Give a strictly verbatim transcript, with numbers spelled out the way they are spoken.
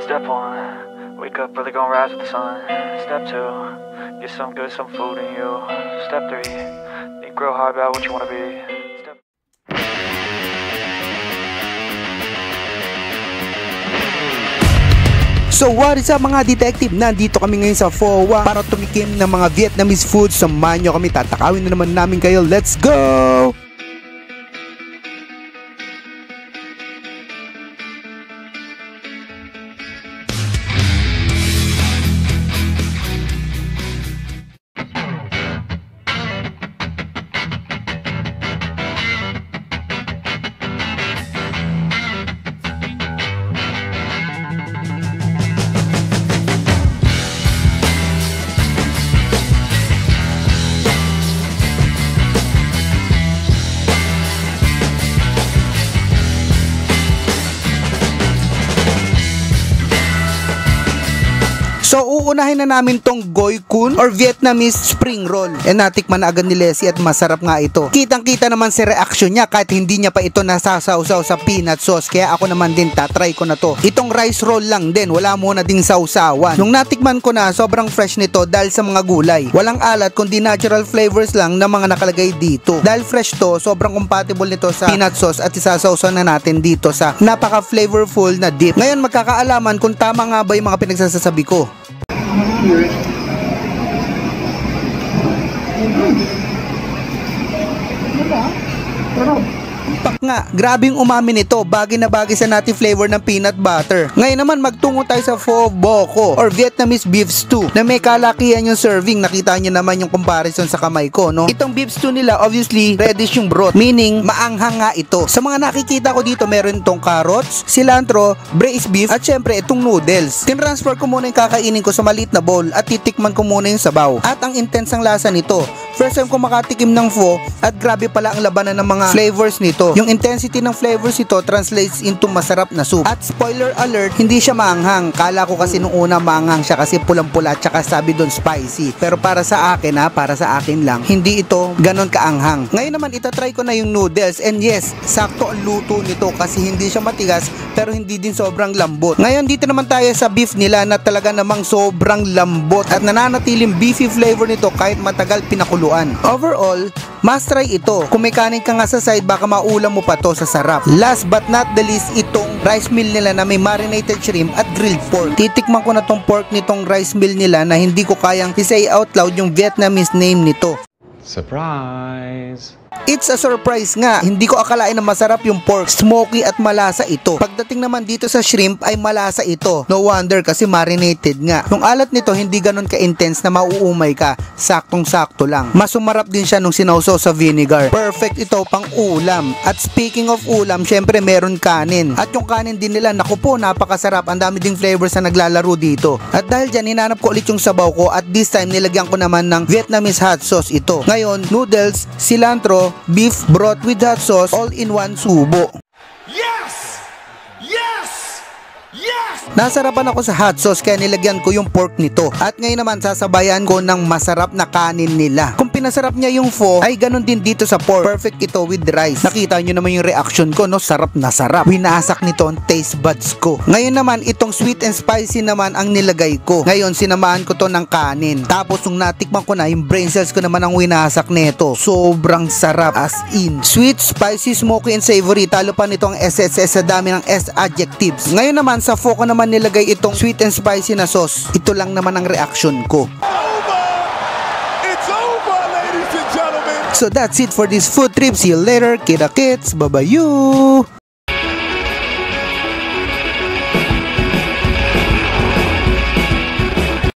Step one, wake up early, gonna rise with the sun. Step two, get some good, some food in you. Step three, think real hard about what you wanna be. Step So what is up mga detective? Nandito kami ngayon sa F O A para tumikim ng mga Vietnamese food. Samahan nyo kami, tatakawin na naman namin kayo. Let's go! So uunahin na namin tong Goy Kun or Vietnamese spring roll. E natikman na agad ni Leslie at masarap nga ito. Kitang kita naman si reaction niya kahit hindi niya pa ito nasasawsaw sa peanut sauce. Kaya ako naman din tatry ko na to. Itong rice roll lang din, wala muna ding sausawan. Nung natikman ko na, sobrang fresh nito dahil sa mga gulay. Walang alat kundi natural flavors lang na mga nakalagay dito. Dahil fresh to, sobrang compatible nito sa peanut sauce at isasawsaw na natin dito sa napaka flavorful na dip. Ngayon magkakaalaman kung tama nga ba yung mga pinagsasabi ko. Pak nga, grabe yung umamin nito. Bagay na bagay sa nati flavor ng peanut butter. Ngayon naman magtungo tayo sa Pho Bo or Vietnamese beef stew na may kalakihan yung serving. Nakita niyo naman yung comparison sa kamay ko, no? Itong beef stew nila obviously reddish yung broth, meaning maanghang nga ito. Sa mga nakikita ko dito, meron itong carrots, cilantro, braised beef at syempre itong noodles. Tinransfer ko muna yung kakainin ko sa maliit na bowl at titikman ko muna yung sabaw. At ang intense ang lasa nito. First time ko makatikim ng pho at grabe pala ang labanan ng mga flavors nito. Yung intensity ng flavors ito translates into masarap na soup. At spoiler alert, hindi siya maanghang. Kala ko kasi nung una maanghang siya kasi pulang-pula at saka sabi doon spicy. Pero para sa akin ha, para sa akin lang, hindi ito ganon kaanghang. Ngayon naman itatry ko na yung noodles and yes, sakto ang luto nito kasi hindi siya matigas pero hindi din sobrang lambot. Ngayon dito naman tayo sa beef nila na talaga namang sobrang lambot at nananatiling beefy flavor nito kahit matagal pinakuluan. Overall, must try ito. Kung may kanin ka nga sa side, baka maulam mo pa to sa sarap. Last but not the least, itong rice meal nila na may marinated shrimp at grilled pork. Titikman ko na tong pork nitong rice meal nila na hindi ko kayang i-say out loud yung Vietnamese name nito. Surprise! It's a surprise nga. Hindi ko akalain na masarap yung pork. Smoky at malasa ito. Pagdating naman dito sa shrimp ay malasa ito. No wonder kasi marinated nga. Nung alat nito hindi ganun ka-intense na mauumay ka. Saktong-sakto lang. Mas sumarap din siya nung sinawsaw sa vinegar. Perfect ito pang ulam. At speaking of ulam, syempre meron kanin. At yung kanin din nila, naku po, napakasarap. Ang dami ding flavors na naglalaro dito. At dahil dyan, hinanap ko ulit yung sabaw ko at this time nilagyan ko naman ng Vietnamese hot sauce ito. Ngayon, noodles, cilantro, beef broth with hot sauce all in one subo. Yes! Yes! Yes! Nasarapan ako sa hot sauce kaya nilagyan ko yung pork nito. At ngayon naman sasabayan ko ng masarap na kanin nila. Kung pinasarap niya yung pho, ay ganun din dito sa pork. Perfect ito with rice. Nakita nyo naman yung reaction ko, no? Sarap na sarap. Winasak nito ang taste buds ko. Ngayon naman, itong sweet and spicy naman ang nilagay ko. Ngayon, sinamahan ko to ng kanin. Tapos, nung natikman ko na, yung brain cells ko naman ang winasak nito. Sobrang sarap as in. Sweet, spicy, smoky, and savory. Talo pa nito ang S S S sa dami ng S adjectives. Ngayon naman, sa pho ko naman nilagay itong sweet and spicy na sauce. Ito lang naman ang reaction ko. So that's it for this food trip. See you later. Kita kits. Bye-bye you.